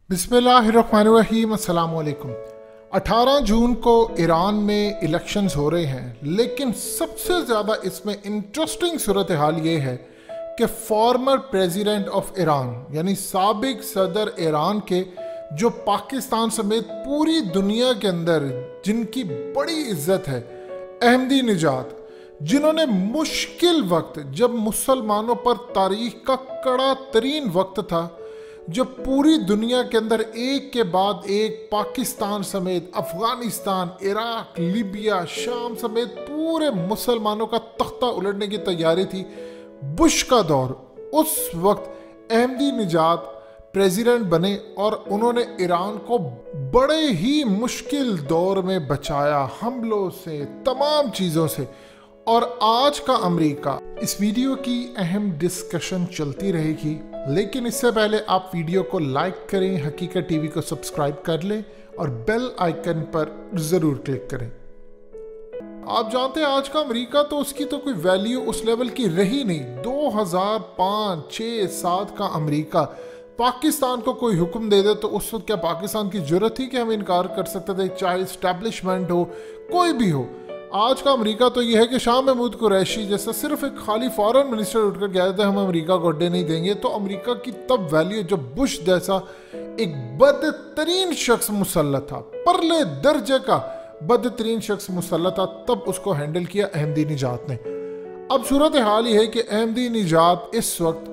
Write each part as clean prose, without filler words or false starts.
बिस्मिल्लाहिर्रहमानिर्रहीम, अस्सलाम वालेकुम। 18 जून को ईरान में इलेक्शंस हो रहे हैं, लेकिन सबसे ज़्यादा इसमें इंटरेस्टिंग सूरत हाल ये है कि फॉर्मर प्रेसिडेंट ऑफ ईरान यानी साबिक सदर ईरान के, जो पाकिस्तान समेत पूरी दुनिया के अंदर जिनकी बड़ी इज्जत है, अहमदीनेजाद, जिन्होंने मुश्किल वक्त जब मुसलमानों पर तारीख का कड़ा तरीन वक्त था, जब पूरी दुनिया के अंदर एक के बाद एक पाकिस्तान समेत अफगानिस्तान, इराक, लीबिया, शाम समेत पूरे मुसलमानों का तख्ता उलटने की तैयारी थी, बुश का दौर, उस वक्त अहमदीनेजाद प्रेसिडेंट बने और उन्होंने ईरान को बड़े ही मुश्किल दौर में बचाया, हमलों से, तमाम चीज़ों से। और आज का अमेरिका, इस वीडियो की अहम डिस्कशन चलती रहेगी, लेकिन इससे पहले आप वीडियो को लाइक करें, हकीकत टीवी को सब्सक्राइब कर लें और बेल आइकन पर ज़रूर क्लिक करें। आप जानते हैं आज का अमेरिका तो उसकी तो कोई वैल्यू उस लेवल की रही नहीं। 2005, 6, 7 का अमेरिका पाकिस्तान को कोई हुक्म दे दे तो उस वक्त क्या पाकिस्तान की जरूरत थी कि हम इनकार कर सकते थे, चाहे इस्टेब्लिशमेंट हो, कोई भी हो। आज का अमेरिका तो यह है कि शाह महमूद कुरैशी जैसा सिर्फ एक खाली फॉरेन मिनिस्टर उठकर गया था हम अमेरिका को अड्डे नहीं देंगे, तो अमेरिका की तब वैल्यू जब बुश जैसा एक बदतरीन शख्स मुसल्लत था, परले दर्जे का बदतरीन शख्स मुसल्लत था, तब उसको हैंडल किया अहमदीनेजाद ने। अब सूरत हाल ये है कि अहमदीनेजाद इस वक्त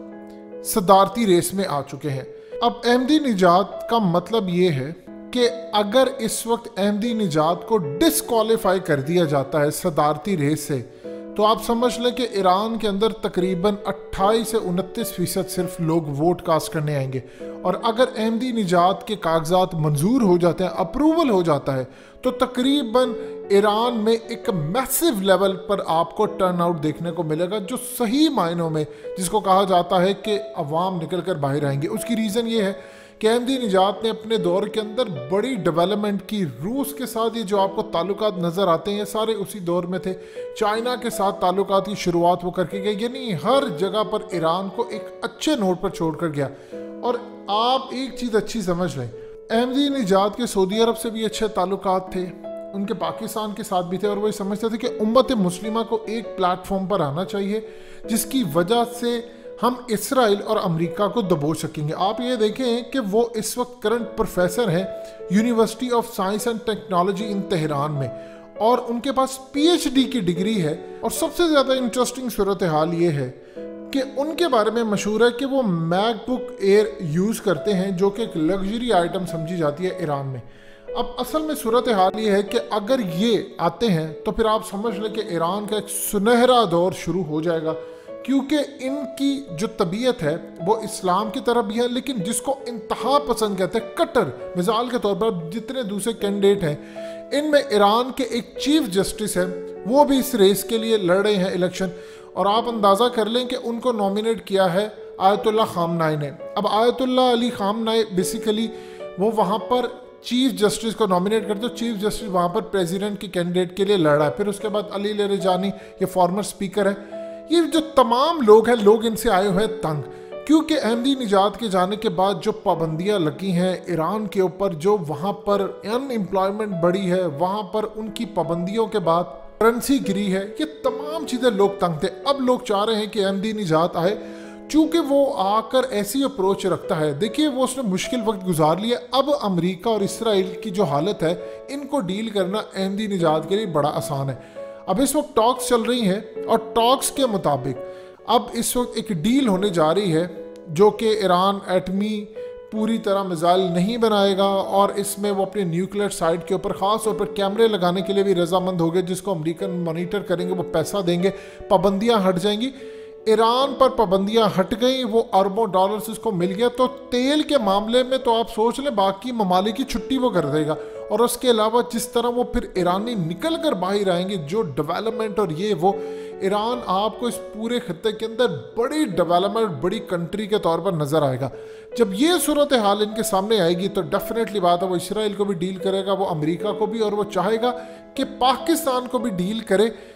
सदारती रेस में आ चुके हैं। अब अहमदीनेजाद का मतलब ये है कि अगर इस वक्त अहमदीनेजाद को डिस्क्वालीफाई कर दिया जाता है सदारती रेस से, तो आप समझ लें कि ईरान के अंदर तकरीबन 28 से 29% सिर्फ लोग वोट कास्ट करने आएंगे। और अगर अहमदीनेजाद के कागजात मंजूर हो जाते हैं, अप्रूवल हो जाता है, तो तकरीबन ईरान में एक मैसिव लेवल पर आपको टर्नआउट देखने को मिलेगा, जो सही मायनों में जिसको कहा जाता है कि अवाम निकल कर बाहर आएंगे। उसकी रीज़न ये है कि अहमदीनेजाद ने अपने दौर के अंदर बड़ी डेवलपमेंट की। रूस के साथ ये जो आपको ताल्लुकात नज़र आते हैं, ये सारे उसी दौर में थे। चाइना के साथ ताल्लुकात की शुरुआत वो करके गए, यानी हर जगह पर ईरान को एक अच्छे नोट पर छोड़ कर गया। और आप एक चीज़ अच्छी समझ लें, अहमदीनेजाद के सऊदी अरब से भी अच्छे ताल्लुकात थे, उनके पाकिस्तान के साथ भी थे, और वो समझते थे कि उम्मत मुस्लिमा को एक प्लेटफॉर्म पर आना चाहिए जिसकी वजह से हम इसराइल और अमेरिका को दबोच सकेंगे। आप ये देखें कि वो इस वक्त करंट प्रोफेसर हैं university of science and technology in Tehran में, और उनके पास पीएचडी की डिग्री है। और सबसे ज़्यादा इंटरेस्टिंग सूरत हाल ये है कि उनके बारे में मशहूर है कि वो मैकबुक एयर यूज़ करते हैं, जो कि एक लग्जरी आइटम समझी जाती है ईरान में। अब असल में सूरत हाल ये है कि अगर ये आते हैं तो फिर आप समझ लें कि ईरान का एक सुनहरा दौर शुरू हो जाएगा, क्योंकि इनकी जो तबीयत है वो इस्लाम की तरफ भी है, लेकिन जिसको इंतहा पसंद कहते हैं, कट्टर। मिसाल के तौर पर जितने दूसरे कैंडिडेट हैं, इनमें ईरान के एक चीफ जस्टिस हैं, वो भी इस रेस के लिए लड़ रहे हैं इलेक्शन। और आप अंदाज़ा कर लें कि उनको नॉमिनेट किया है आयतुल्ला खामनाई ने। अब आयतुल्ला अली खामनाई बेसिकली वो वहाँ पर चीफ जस्टिस को नॉमिनेट करते, तो चीफ जस्टिस वहाँ पर प्रेसिडेंट के कैंडिडेट के लिए लड़ रहा है। फिर उसके बाद अली लरिजानी, ये फॉर्मर स्पीकर है। ये जो तमाम लोग हैं, लोग इनसे आए हुए हैं तंग, क्योंकि अहमदीनेजाद के जाने के बाद जो पाबंदियां लगी हैं ईरान के ऊपर, जो वहाँ पर अनएम्प्लॉयमेंट बढ़ी है, वहाँ पर उनकी पाबंदियों के बाद करेंसी गिरी है, ये तमाम चीज़ें लोग तंग थे। अब लोग चाह रहे हैं कि अहमदीनेजाद आए, चूँकि वो आकर ऐसी अप्रोच रखता है। देखिए, वो उसने मुश्किल वक्त गुजार लिया। अब अमेरिका और इसराइल की जो हालत है, इनको डील करना अहमदीनेजाद के लिए बड़ा आसान है। अब इस वक्त टॉक्स चल रही हैं, और टॉक्स के मुताबिक अब इस वक्त एक डील होने जा रही है, जो कि ईरान एटमी पूरी तरह मिसाइल नहीं बनाएगा, और इसमें वो अपने न्यूक्लियर साइट के ऊपर ख़ास तौर पर कैमरे लगाने के लिए भी रजामंद हो गए, जिसको अमेरिकन मॉनिटर करेंगे, वो पैसा देंगे, पाबंदियाँ हट जाएंगी। ईरान पर पाबंदियां हट गई, वो अरबों डॉलर्स उसको मिल गया, तो तेल के मामले में तो आप सोच लें बाकी ममालिक की छुट्टी वो कर देगा। और उसके अलावा जिस तरह वो फिर ईरानी निकल कर बाहर आएंगे, जो डेवलपमेंट और ये वो, ईरान आपको इस पूरे खत्ते के अंदर बड़ी डेवलपमेंट, बड़ी कंट्री के तौर पर नज़र आएगा। जब ये सूरत हाल इनके सामने आएगी तो डेफिनेटली बात है, वो इसराइल को भी डील करेगा, वो अमेरिका को भी, और वो चाहेगा कि पाकिस्तान को भी डील करे,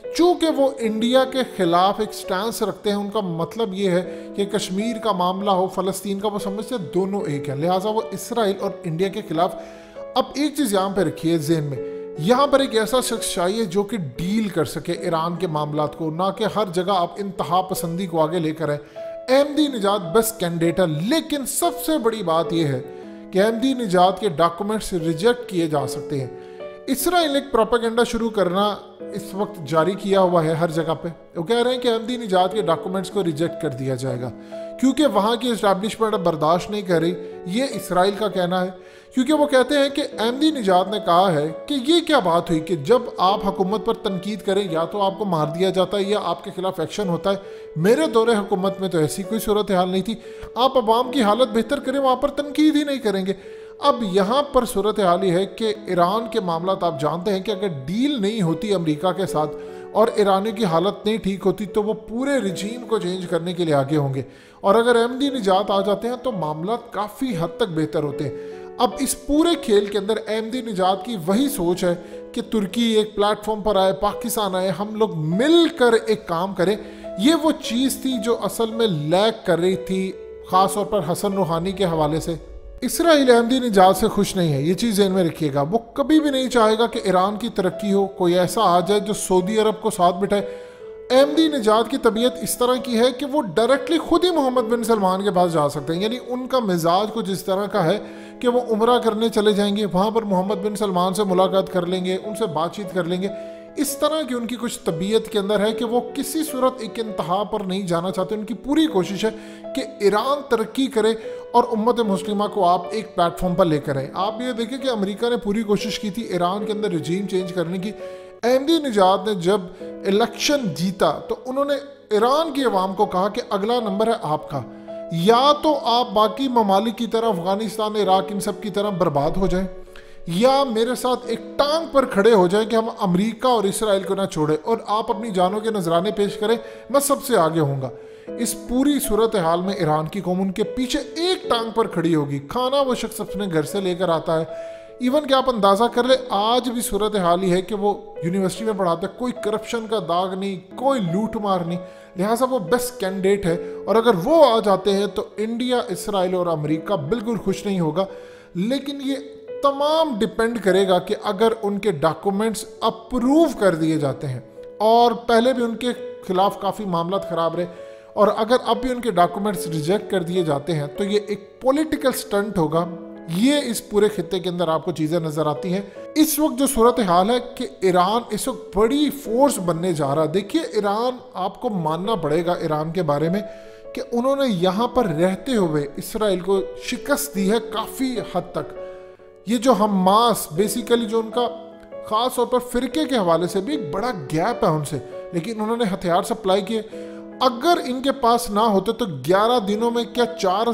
चूंकि वो इंडिया के खिलाफ एक स्टैंस रखते हैं, उनका मतलब ये है कि कश्मीर का मामला हो, फ़लस्तीन का, वो समझते हैं दोनों एक है, लिहाजा वो इसराइल और इंडिया के खिलाफ। अब एक चीज़ यहाँ पे रखिए ज़हन में, यहाँ पर एक ऐसा शख्स चाहिए जो कि डील कर सके ईरान के मामलात को, ना कि हर जगह आप इंतहा पसंदी को आगे लेकर आए। अहमदीनेजाद बेस्ट कैंडिडेट है, लेकिन सबसे बड़ी बात यह है कि अहमदीनेजाद के डॉक्यूमेंट्स रिजेक्ट किए जा सकते हैं। इसराइल ने एक प्रोपेगेंडा शुरू करना इस वक्त जारी किया हुआ है हर जगह पे। वो कह रहे हैं कि अहमदीनेजाद के डॉक्यूमेंट्स को रिजेक्ट कर दिया जाएगा क्योंकि वहाँ की इस्टेब्लिशमेंट बर्दाश्त नहीं कर रही। ये इसराइल का कहना है, क्योंकि वो कहते हैं कि अहमदीनेजाद ने कहा है कि ये क्या बात हुई कि जब आप हुकूमत पर तनकीद करें या तो आपको मार दिया जाता है या आपके खिलाफ एक्शन होता है। मेरे दौरे हुकूमत में तो ऐसी कोई सूरत हाल नहीं थी। आप अवाम की हालत बेहतर करें, वहाँ पर तनकीद ही नहीं करेंगे। अब यहाँ पर सूरत हाल ये है कि ईरान के मामला आप जानते हैं कि अगर डील नहीं होती अमेरिका के साथ और ईरानी की हालत नहीं ठीक होती तो वो पूरे रिजीम को चेंज करने के लिए आगे होंगे, और अगर अहमदीनेजाद आ जाते हैं तो मामला काफ़ी हद तक बेहतर होते हैं। अब इस पूरे खेल के अंदर अहमदीनेजाद की वही सोच है कि तुर्की एक प्लेटफॉर्म पर आए, पाकिस्तान आए, हम लोग मिलकर एक काम करें। ये वो चीज़ थी जो असल में लैक कर रही थी, ख़ास तौर पर हसन रूहानी के हवाले से। इसराइल अहमदीनेजाद से खुश नहीं है, ये चीज़ ध्यान में रखिएगा। वो कभी भी नहीं चाहेगा कि ईरान की तरक्की हो, कोई ऐसा आ जाए जो सऊदी अरब को साथ बिठाए। अहमदीनेजाद की तबीयत इस तरह की है कि वो डायरेक्टली खुद ही मोहम्मद बिन सलमान के पास जा सकते हैं, यानी उनका मिजाज कुछ इस तरह का है कि वो उम्रा करने चले जाएंगे, वहाँ पर मोहम्मद बिन सलमान से मुलाकात कर लेंगे, उनसे बातचीत कर लेंगे। इस तरह की उनकी कुछ तबीयत के अंदर है कि वो किसी सूरत एक इंतहा पर नहीं जाना चाहते। उनकी पूरी कोशिश है कि ईरान तरक्की करे और उम्मत मुस्लिमा को आप एक प्लेटफॉर्म पर लेकर आए। आप ये देखें कि अमेरिका ने पूरी कोशिश की थी ईरान के अंदर रजीम चेंज करने की। अहमदीनेजाद ने जब इलेक्शन जीता तो उन्होंने ईरान की अवाम को कहा कि अगला नंबर है आपका, या तो आप बाकी ममालिक की तरह अफगानिस्तान, इराक, इन सब की तरह बर्बाद हो जाएं, या मेरे साथ एक टांग पर खड़े हो जाएं कि हम अमेरिका और इसराइल को ना छोड़े और आप अपनी जानों के नजराने पेश करें, मैं सबसे आगे होऊंगा। इस पूरी सूरत हाल में ईरान की कौम उनके पीछे एक टांग पर खड़ी होगी। खाना वो शख्स अपने घर से लेकर आता है। इवन कि आप अंदाज़ा कर ले, आज भी सूरत हाल ही है कि वो यूनिवर्सिटी में पढ़ाता है, कोई करप्शन का दाग नहीं, कोई लूट मार नहीं, लिहाजा वो बेस्ट कैंडिडेट है। और अगर वो आ जाते हैं तो इंडिया, इसराइल और अमेरिका बिल्कुल खुश नहीं होगा। लेकिन ये तमाम डिपेंड करेगा कि अगर उनके डॉक्यूमेंट्स अप्रूव कर दिए जाते हैं, और पहले भी उनके खिलाफ काफ़ी मामला ख़राब रहे, और अगर अब भी उनके डॉक्यूमेंट्स रिजेक्ट कर दिए जाते हैं तो ये एक पॉलिटिकल स्टंट होगा। ये इस पूरे खित्ते के अंदर आपको चीज़ें नज़र आती हैं। इस वक्त जो सूरत हाल है कि ईरान इस वक्त बड़ी फोर्स बनने जा रहा है। देखिए, ईरान, आपको मानना पड़ेगा ईरान के बारे में कि उन्होंने यहाँ पर रहते हुए इसराइल को शिकस्त दी है काफ़ी हद तक। ये जो हमास, बेसिकली जो उनका ख़ास तौर पर फ़िरके के हवाले से भी एक बड़ा गैप है उनसे, लेकिन उन्होंने हथियार सप्लाई किए। अगर इनके पास ना होते तो 11 दिनों में क्या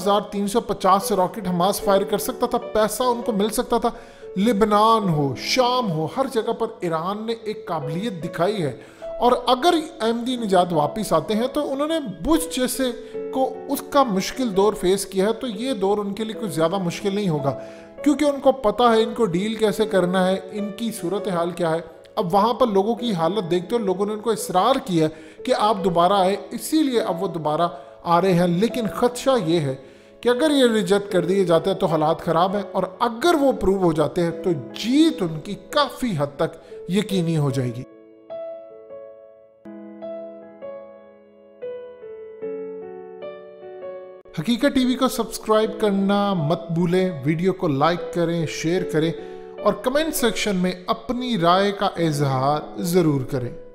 4350 से रॉकेट हमास फायर कर सकता था, पैसा उनको मिल सकता था। लिबनान हो, शाम हो, हर जगह पर ईरान ने एक काबिलियत दिखाई है। और अगर अहमदीनेजाद वापस आते हैं तो उन्होंने बुश जैसे को उसका मुश्किल दौर फेस किया है, तो ये दौर उनके लिए कुछ ज़्यादा मुश्किल नहीं होगा, क्योंकि उनको पता है इनको डील कैसे करना है, इनकी सूरत हाल क्या है। अब वहाँ पर लोगों की हालत देखते हो, लोगों ने उनको इसरार किया कि आप दोबारा आए, इसीलिए अब वो दोबारा आ रहे हैं। लेकिन ख़दशा ये है कि अगर ये रिजेक्ट कर दिए जाते हैं तो हालात ख़राब हैं, और अगर वो प्रूव हो जाते हैं तो जीत उनकी काफ़ी हद तक यकीनी हो जाएगी। हकीकत टीवी को सब्सक्राइब करना मत भूलें, वीडियो को लाइक करें, शेयर करें और कमेंट सेक्शन में अपनी राय का इजहार ज़रूर करें।